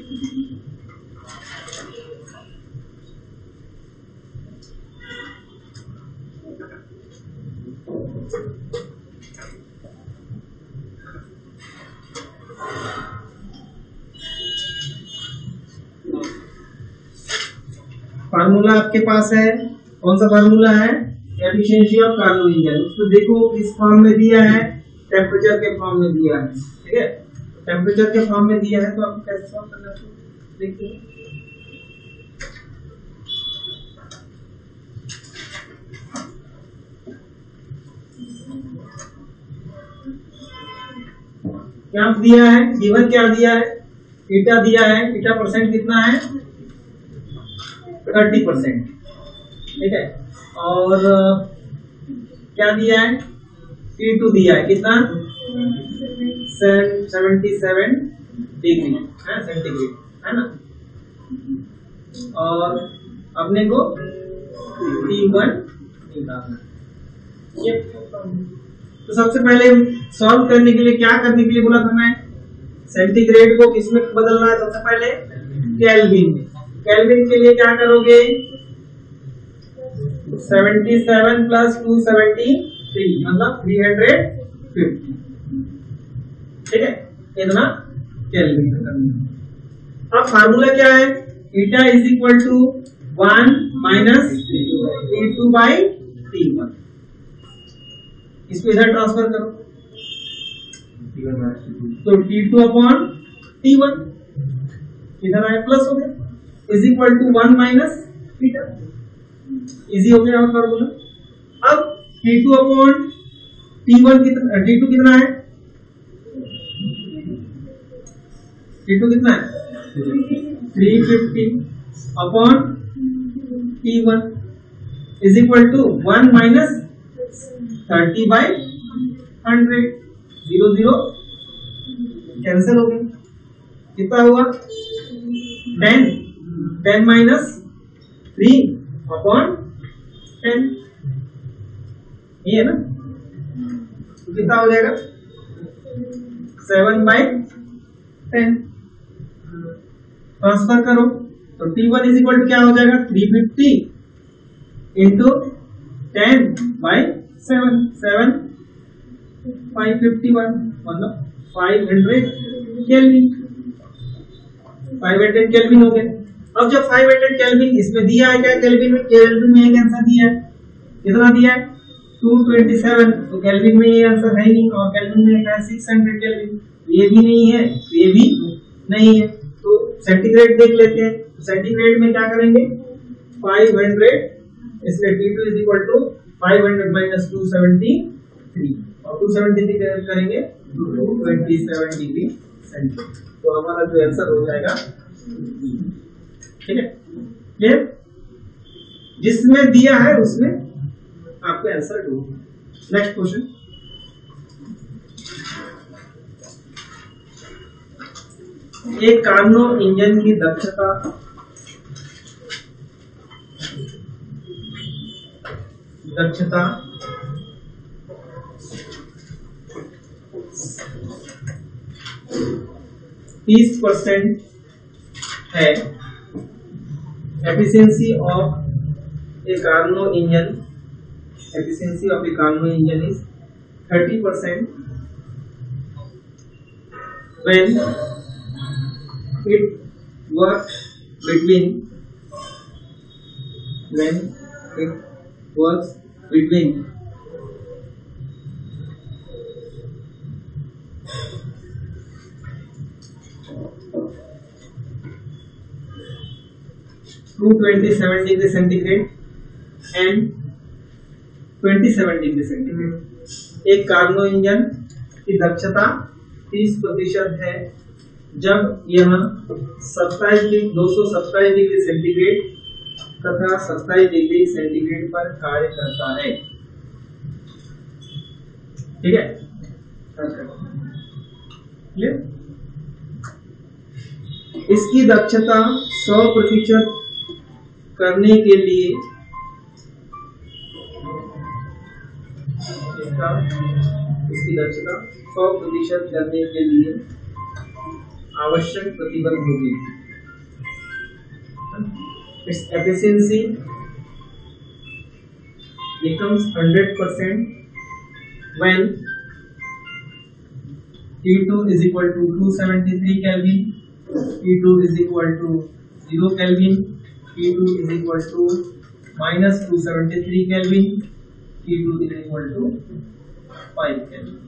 फार्मूला आपके पास है, कौन सा फार्मूला है? Efficiency of Carnot engine. उसको देखो इस फॉर्म में दिया है, टेम्परेचर के फॉर्म में दिया है, ठीक है। टेम्परेचर के फॉर्म में दिया है तो आपको कैसे सॉल्व करना है देखिए। क्या दिया है? गिवन क्या दिया है? ईटा दिया है। ईटा परसेंट कितना है? थर्टी परसेंट, ठीक है। और क्या दिया है? टी टू दिया है कितना? सेवेंटी सेवन डिग्री है सेंटीग्रेड, है ना। और अपने को टी वन निकालना है। तो सबसे पहले सॉल्व करने के लिए क्या करने के लिए बोला था मैं? सेंटीग्रेड को किसमें बदलना है? सबसे पहले केल्विन। केल्विन के लिए क्या करोगे? Seventy seven plus two seventy three मतलब थ्री हंड्रेड फिफ्टी, ठीक है। इतना केल्विन करना। अब फार्मूला क्या है? Eta is equal to one minus T two by T one. इसको इधर ट्रांसफर करो तो T two upon T one इधर आए प्लस हो गया, is equal to one minus eta. Easy हो गया फार्मूला। अब T two upon T one कितना? टी टू कितना है? टी टू कितना है? Three fifty upon T one is equal to one minus thirty by hundred. Zero zero cancel हो गया। कितना हुआ? Ten. Ten minus three upon ten, ये है ना। तो कितना हो जाएगा? Seven by ten. ट्रांसफर करो तो T one is equal to क्या हो जाएगा? Three fifty into ten by seven, seven five fifty one मतलब five hundred kelvin. Five hundred kelvin हो गए। अब जब फाइव हंड्रेड केल्विन इसमें दिया है, क्या केल्विन में? केल्विन में एक आंसर दिया है। कितना दिया है? Two twenty seven. तो केल्विन में ये आंसर है नहीं, और केल्विन में क्या है? Six hundred kelvin. ये भी नहीं है, ये भी नहीं है। तो सेंटीग्रेड देख लेते हैं। सेंटीग्रेड में क्या करेंगे? फाइव हंड्रेड, इसलिए T two is equal to five hundred minus two seventy three, और टू सेवेंटी थ्री करेंगे two twenty seven degree centigrade. तो हमारा जो आंसर हो जाएगा, ठीक है। ये जिसमें दिया है उसमें आपको आंसर ढूंढना। Next question. एक कार्नो इंजन की दक्षता दक्षता तीस परसेंट है। Efficiency of a Carnot engine efficiency of a Carnot engine is thirty percent when it works between when it works between two twenty-seven degree centigrade and twenty-seven degree centigrade। एक Carnot engine की दक्षता तीस प्रतिशत है जब यह सत्ताईस degree दो सौ सत्ताईस डिग्री सेंटीग्रेड तथा सत्ताईस डिग्री सेंटीग्रेड पर कार्य करता है। ठीक है, इसकी दक्षता सौ प्रतिशत करने के लिए इसका इसकी दक्षता सौ प्रतिशत करने के लिए आवश्यक प्रतिबल होगी। Its efficiency becomes one hundred percent when T two is equal to two hundred seventy-three Kelvin, T two is equal to zero Kelvin, T two is equal to minus two hundred seventy-three Kelvin, T two is equal to five Kelvin.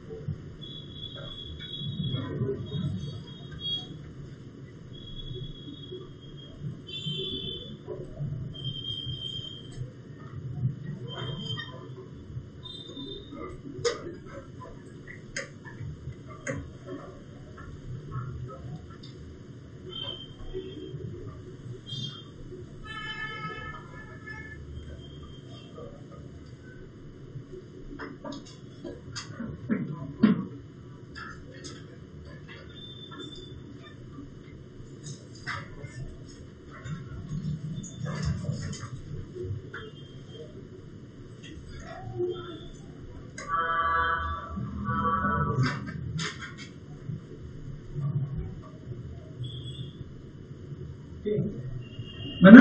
बना?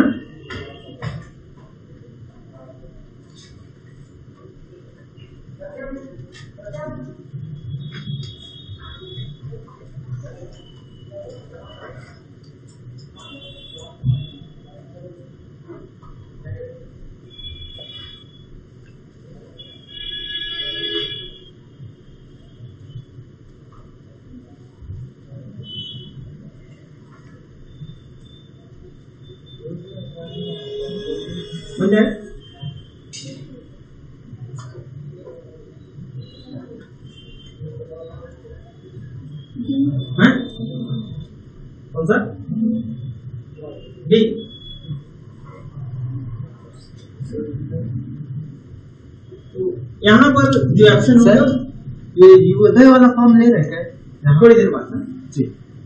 बन जाए? हैं? कौन सा? D. यहाँ पर जो option होगा ये युवोदय वाला फॉर्म ले रहे हैं थोड़ी देर बाद जी,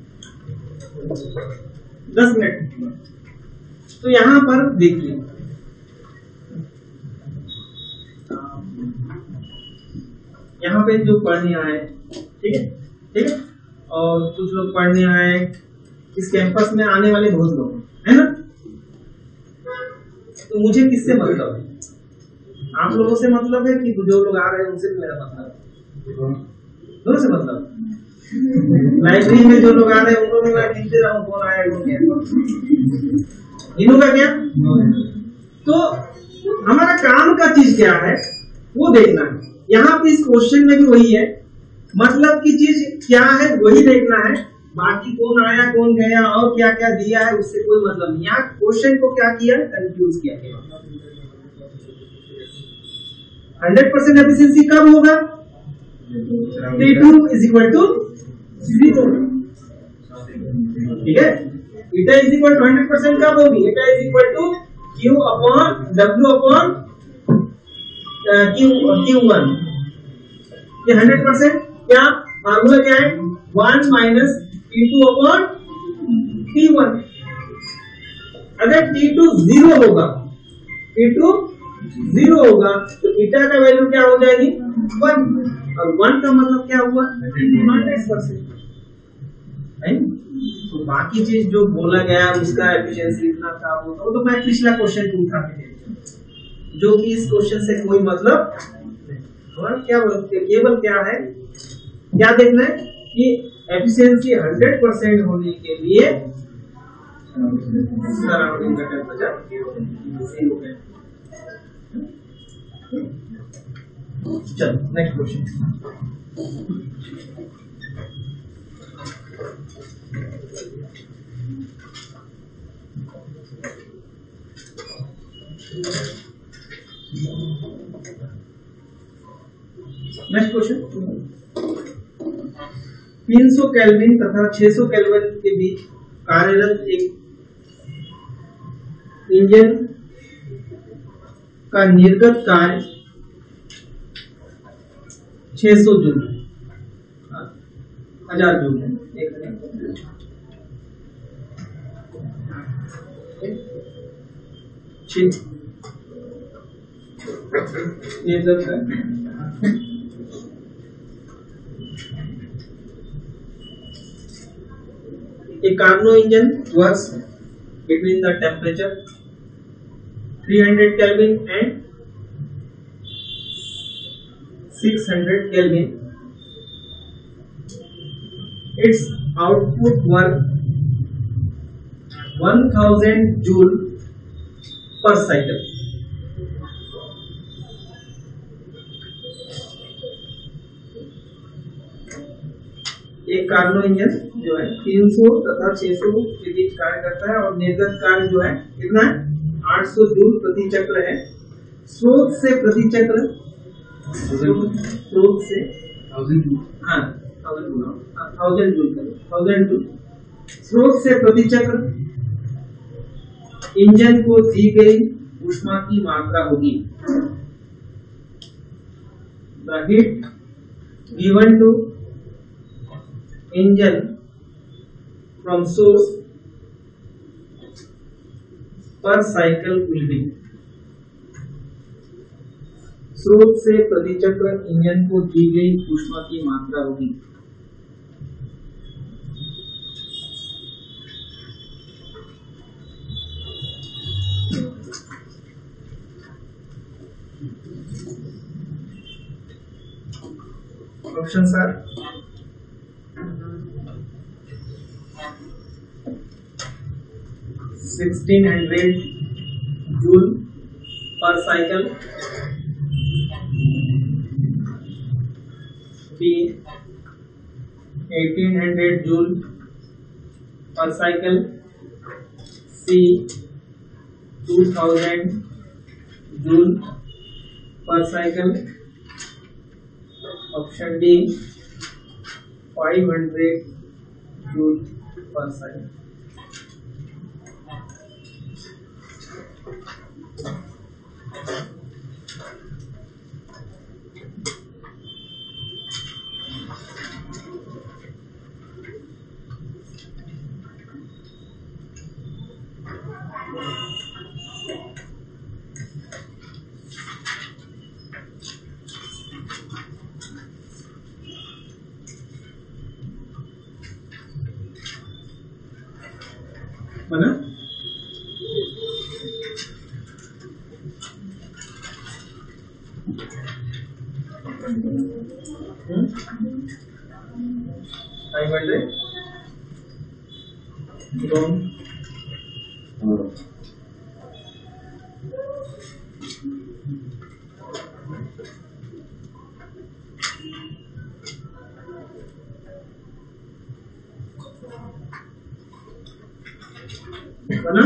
दस मिनट। तो यहाँ पर देखिए यहाँ पे जो पढ़ने आए, ठीक है ठीक है, और कुछ लोग पढ़ने आए, इस कैंपस में आने वाले बहुत लोग है ना। तो मुझे किससे मतलब है? आप लोगों से मतलब है कि जो लोग आ रहे हैं उनसे मेरा मतलब है? दोनों से मतलब। लाइब्रेरी में जो लोग आ रहे हैं उनको मैं गिनते रहूं कौन आया कौन गया, इनका क्या। तो हमारा काम का चीज क्या है वो देखना है। यहाँ पे इस क्वेश्चन में भी वही है, मतलब की चीज क्या है वही देखना है, बाकी कौन आया कौन गया और क्या क्या दिया है उससे कोई मतलब नहीं। यहाँ क्वेश्चन को क्या किया, कंफ्यूज किया गया। हंड्रेड परसेंट एफिशिएंसी कब होगा? T two is equal to zero, ठीक है। eta is equal to hundred percent कब होगी? eta is equal to q upon w upon Q Q one. ये हंड्रेड परसेंट क्या फार्मूला क्या है? One minus T two upon T one. अगर T two zero होगा, टी टू जीरो होगा तो ईटा का वैल्यू क्या हो जाएगी? वन। और वन का मतलब क्या हुआ? Hundred percent. तो बाकी चीज जो बोला गया उसका एफिशिएंसी इतना था वो तो मैं पिछला क्वेश्चन को उठा के जो कि इस क्वेश्चन से कोई मतलब और क्या बोलते, केवल क्या है, क्या देखना है कि एफिशिएंसी हंड्रेड परसेंट होने के लिए सराउंडिंग का टेम्परेचर जीरो है। चलो नेक्स्ट क्वेश्चन। नेक्स्ट क्वेश्चन, तीन सौ केल्विन तथा छह सौ केल्विन के बीच कार्यरत एक इंजन का निर्गत कार्य छह सौ जूल, हजार जूल है एक ये सब है। A Carnot engine works between the temperature three hundred Kelvin and six hundred Kelvin. Its output work one thousand joule per cycle. एक कार्नो इंजन जो है तीन सौ तथा छह सौ के बीच कार्य करता है और निर्गत कार्य जो है कितना है आठ सौ जूल प्रति चक्र है। स्रोत से प्रति चक्र स्रोत से थाउजेंड जूल हाँ थाउजेंड जूल थाउजेंड जूल स्रोत से प्रति चक्र इंजन को दी गई ऊष्मा की मात्रा होगी। The heat given to engine from source per cycle will be, स्रोत से प्रति चक्र इंजन को दी गई ऊष्मा की मात्रा होगी। Options are sixteen hundred joule per cycle, B eighteen hundred joule per cycle, C two thousand joule per cycle, option D five hundred joule per cycle. बना फाइव हंड्रेड बना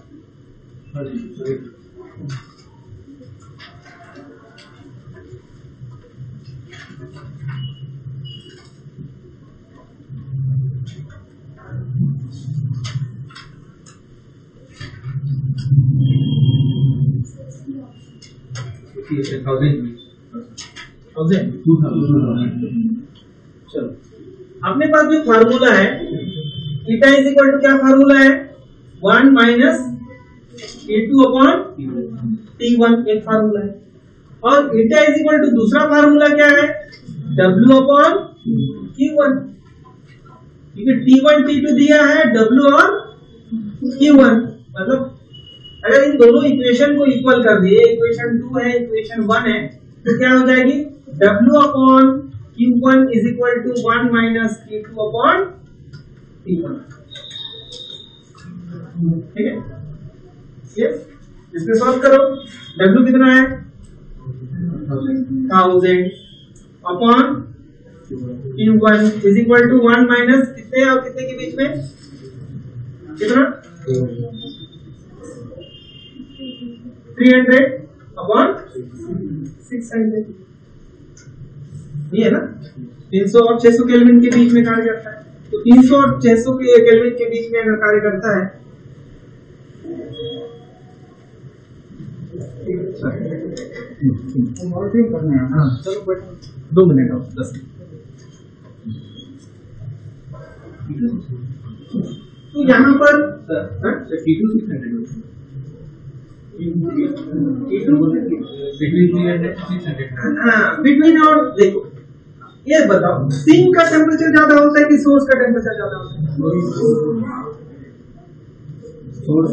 थाउजेंड थाउजेंड टू थाउजेंड। चलो अपने पास जो formula है theta is equal to क्या formula है one minus A two upon T one एक फार्मूला है और थीटा इज इक्वल टू दूसरा फार्मूला क्या है डब्ल्यू अपॉन क्यू वन क्योंकि टी वन टी टू दिया है डब्ल्यू और क्यू वन मतलब अगर इन दोनों इक्वेशन को इक्वल कर दिए इक्वेशन टू है इक्वेशन वन है तो क्या हो जाएगी W upon Q one is equal to one minus Q two upon T one. ठीक है यस इसमें सॉल्व करो W कितना है thousand upon Q one is equal to one minus कितने और कितने के बीच में कितना three hundred upon six hundred ये है ना तीन सौ और छह सौ केल्विन के बीच में कार्य करता है तो तीन सौ और छह सौ के केल्विन के बीच में अगर कार्य करता है चलो दो मिनट और दस मिनट। तो यहाँ पर बिटवीन और देखो ये बताओ सिंक का टेम्परेचर ज्यादा होता है कि सोर्स का टेम्परेचर ज्यादा होता है? सोर्स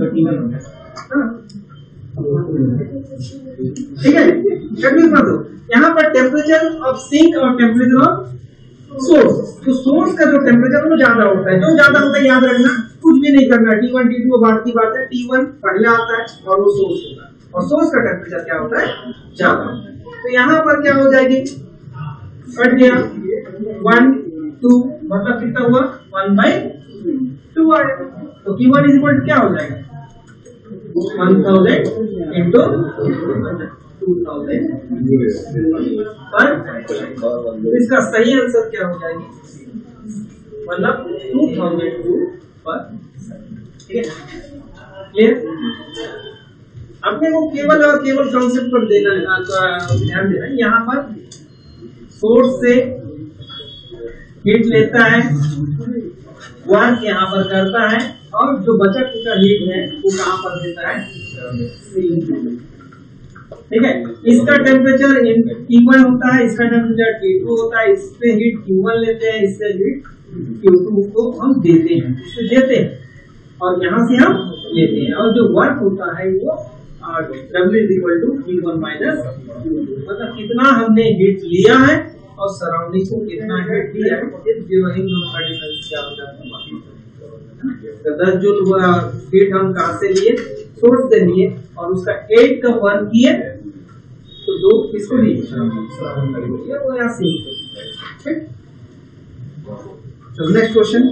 ठीक है, कंफ्यूज मत हो। यहाँ पर टेम्परेचर ऑफ सिंक और टेम्परेचर ऑफ सोर्स, तो सोर्स का जो टेम्परेचर वो ज्यादा होता है, जो ज्यादा होता है याद रखना, कुछ भी नहीं करना, टी वन टी टू बात की बात है, टी वन पहले आता है और वो सोर्स होता है, और सोर्स का टेम्परेचर क्या होता है ज्यादा। तो यहाँ पर क्या हो जाएगी, कट गया वन टू, मतलब कितना हुआ वन बाई टू आएगा। तो Q वन इज इक्वल क्या हो जाएगा one thousand into two thousand पर, इसका सही आंसर क्या हो जाएगी, मतलब टू थाउजेंड टू पर। ठीक है, क्लियर? अपने को केवल और केवल कॉन्सेप्ट पर देना है, ध्यान देना है। यहाँ पर सोर्स से हीट लेता है, वर्क यहाँ पर करता है, और जो बचा खुचा हीट है वो कहाँ पर देता है, ठीक है। इसका टेम्परेचर टी वन होता है, इसका टेम्परेचर टी टू होता है, इससे हीट क्यू वन लेते हैं, इससे हीट क्यू टू को हम देते हैं, इससे देते हैं और यहाँ से हम लेते हैं, और जो वर्क होता है वो W is equal to Q one minus, मतलब कितना हमने हीट लिया है और सराउंडिंग को कितना हीट दिया है, जो इन दोनों का डिफरेंस क्या हो जाता है। दस जूल हीट हम कहाँ से लिए, सोर्स से लिए, और उसका एट का वन किए, तो दो किसको लिए, वो यहाँ से। ठीक, चलो नेक्स्ट क्वेश्चन।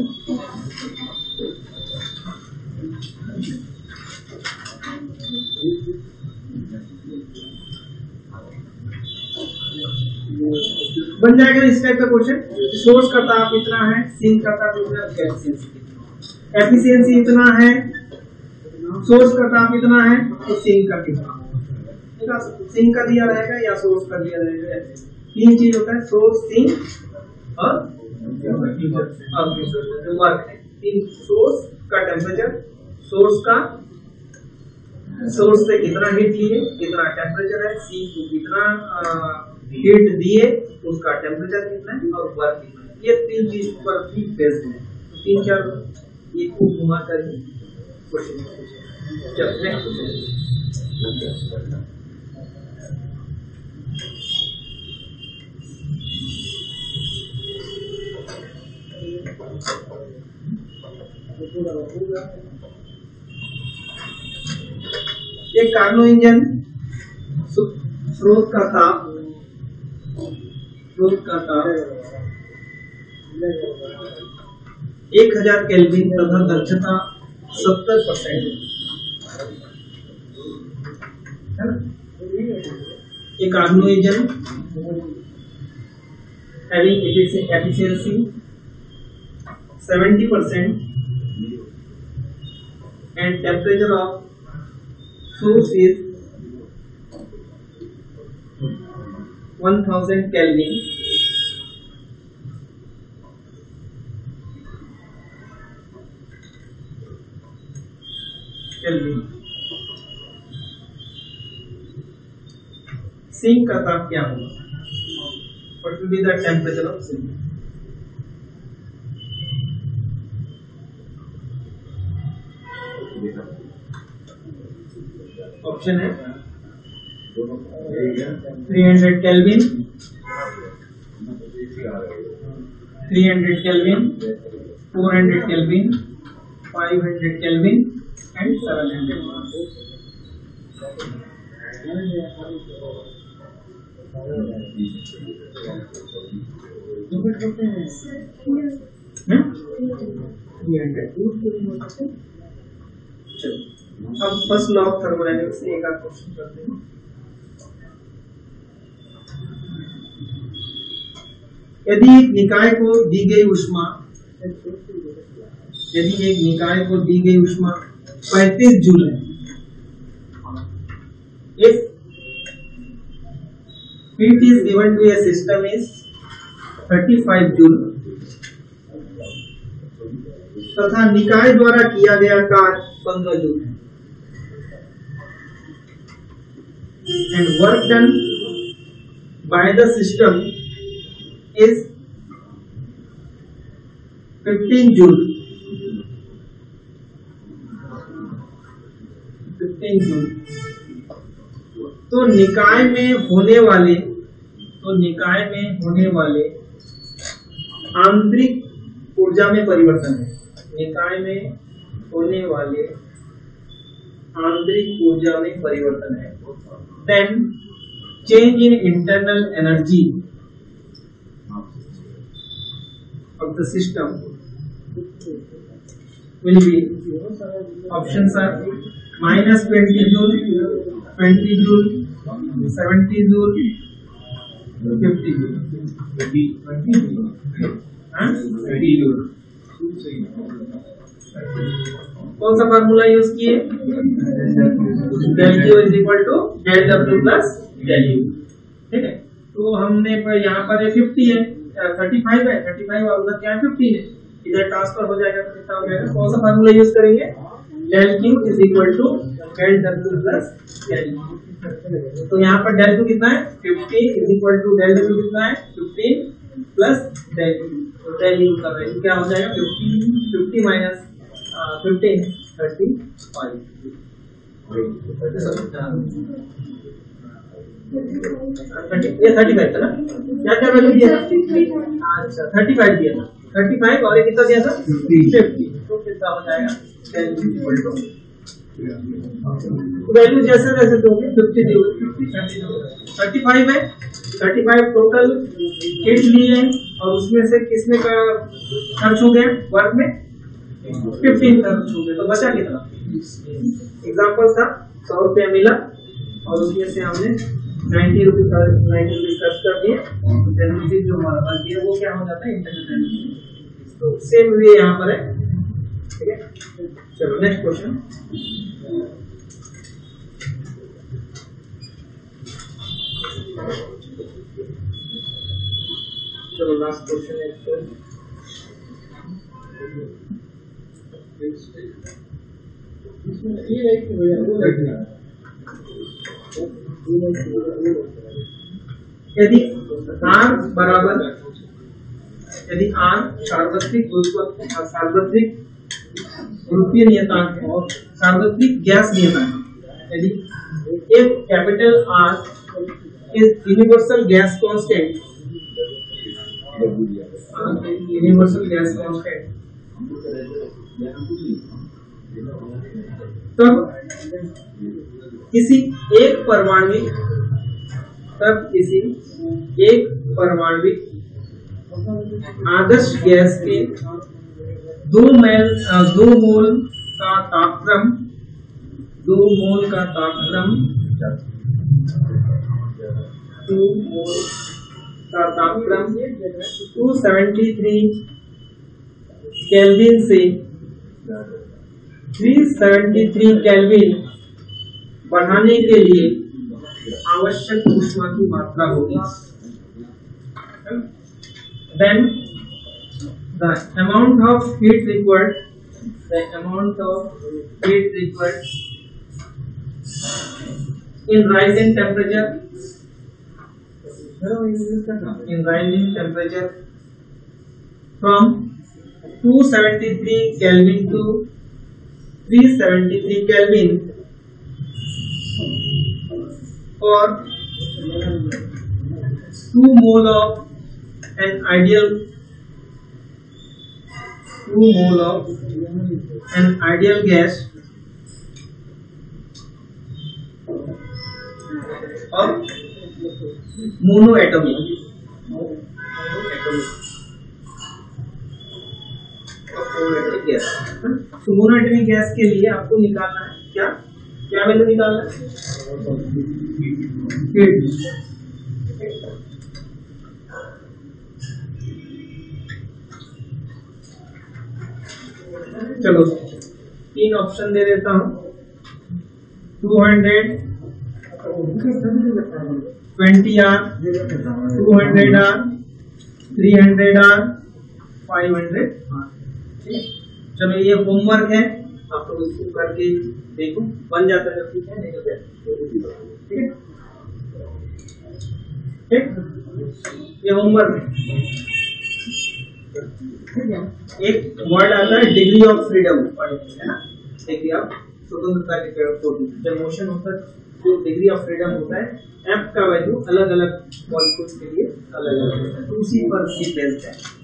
बन जाएगा इस टाइप का क्वेश्चन, सोर्स का ताप इतना है, सिंक का ताप इतना, एफिशिएंसी इतना है, सोर्स का ताप इतना है, तो सिंक का कितना, सिंक का दिया रहेगा या सोर्स का दिया रहेगा। तीन चीज होता है, सोर्स, सिंक और वर्क है। तीन, सोर्स का टेम्परेचर, सोर्स का सोर्स से कितना हीट लिए, कितना टेम्परेचर है, सिंक को कितना हीट दिए, उसका टेम्परेचर कितना है, और वर्क कितना है। ये तीन चीज पर भी बेस्ड है। तीन चार ये को घुमा कर क्वेश्चन। चलो नेक्स्ट एक कार्नो इंजन, स्रोत का ताप, स्रोत का ताप एक हजार केल्विन तथा दक्षता सत्तर परसेंट है ना। एक Carnot engine having efficiency seventy percent and temperature of source is one thousand Kelvin. Kelvin. Sink का ताप क्या होगा? What will be the temperature of sink? Option है three hundred Kelvin, three hundred Kelvin, four hundred Kelvin, five hundred Kelvin and seven hundred. अब first law of thermodynamics से एक question करते हैं। यदि एक निकाय को दी गई ऊष्मा यदि एक निकाय को दी गई ऊष्मा पैंतीस जूल है, if heat is given to a system is thirty-five joule तथा निकाय द्वारा किया गया कार्य पंद्रह जूल है। And work done by the system is fifteen joule fifteen joule. तो निकाय में होने वाले तो निकाय में होने वाले आंतरिक ऊर्जा में परिवर्तन है। निकाय में होने वाले आंतरिक ऊर्जा में परिवर्तन है। Then change in internal energy of the system will be, options are minus twenty joule, twenty joule, seventy joule, fifty joule, twenty joule, twenty joule। कौन सा फार्मूला यूज किए? Del Q is equal to del W plus del U. ठीक है, तो हमने पर यहाँ पर फिफ्टी है, थर्टी फाइव है, थर्टी फाइव और उधर क्या है फिफ्टी है, इधर ट्रांसफर हो जाएगा तो कितना हो जाएगा? कौन सा फार्मूला यूज करेंगे? Del Q is equal to del W plus del U. तो यहाँ पर डेल क्यू कितना है? Fifty is equal to del W कितना है? Fifteen plus del U. तो डेल यू कर रहे हैं, क्या हो जाएगा? Fifty fifty minus fifteen thirty five. ये थर्टी फाइव था ना? क्या क्या वैल्यू दिया? अच्छा थर्टी फाइव दिया था, थर्टी फाइव और ये कितना दिया था? फिफ्टी। तो कितना हो जाएगा? वैल्यू जैसे जैसे दोगे फिफ्टी थर्टी फाइव है, थर्टी फाइव टोटल हिट लिए हैं और उसमें से किसमें का खर्च हो गया? वर्क में फिफ्टीन खर्च हो गए, तो बचा कितना? एग्जाम्पल था सौ रुपया मिला और उसमें से हमने नाइन्टी रुपीज नाइन्टी रुपीज खर्च कर दिए, टेन रुपीज जो हमारा बच गया वो क्या हो जाता है? इंटरनेट। तो सेम वे यहाँ पर है। ठीक है, चलो नेक्स्ट क्वेश्चन। चलो लास्ट क्वेश्चन है। यदि R बराबर यदि R सार्वत्रिक सार्वत्रिक गुरुत्वीय नियतांक है और सार्वत्रिक गैस नियतांक, यदि if capital R is universal gas constant, universal gas constant, तब किसी एक परमाणविक तब किसी एक परमाणविक आदर्श गैस के दो मेल दो मोल का तापक्रम दो मोल का तापक्रम दो मोल का तापक्रम टू सेवेंटी थ्री केल्विन से थ्री सेवेंटी थ्री केल्विन बढ़ाने के लिए आवश्यक ऊष्मा की मात्रा होगी। Then the amount of heat required, the amount of heat required in rising temperature, in rising temperature from two seventy-three Kelvin to three seventy-three Kelvin for two mole of an ideal two mole of an ideal gas of monoatomic monoatomic gas. तो monoatomic gas के लिए आपको निकालना है क्या क्या value निकालना है? चलो तीन ऑप्शन दे देता हूं, two hundred twenty R, two hundred R, three hundred R, five hundred R. चलो ये होमवर्क है, आप लोग इसको करके देखो, बन जाता है ठीक है, नहीं तो ठीक है ठीक। ये होमवर्क है। एक वर्ड आता है डिग्री ऑफ फ्रीडम, है ना, डिग्री ऑफ स्वतंत्रता के जब मोशन होता है तो डिग्री ऑफ फ्रीडम होता है, एफ का वैल्यू अलग अलग मॉलिक्यूल्स के लिए अलग अलग होता है, तो उसी पर बेस्ड है।